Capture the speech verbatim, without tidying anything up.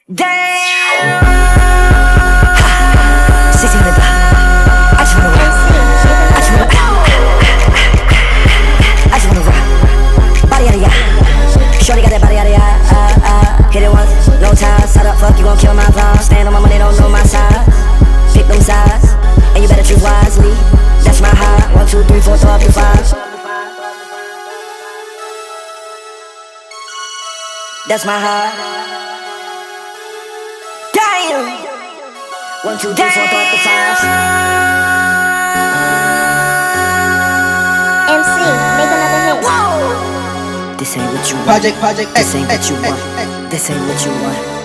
Damn! sixteen hundred I just wanna rock. I just wanna I just wanna rock. Body-ody, shorty got that body-ody, uh, uh, hit it once, no time, side up, fuck, you gon' kill my vibe. Stand on my money, don't know my size. Pick them sides, and you better choose wisely. That's my high, one, two, three, four, throw up to five. That's my high. Damn! One, two, three, four, throw up to five. M C, make another hit. Whoa! This ain't what you want. Project, project, This ain't X, what you X, want. X, X. This ain't what you want.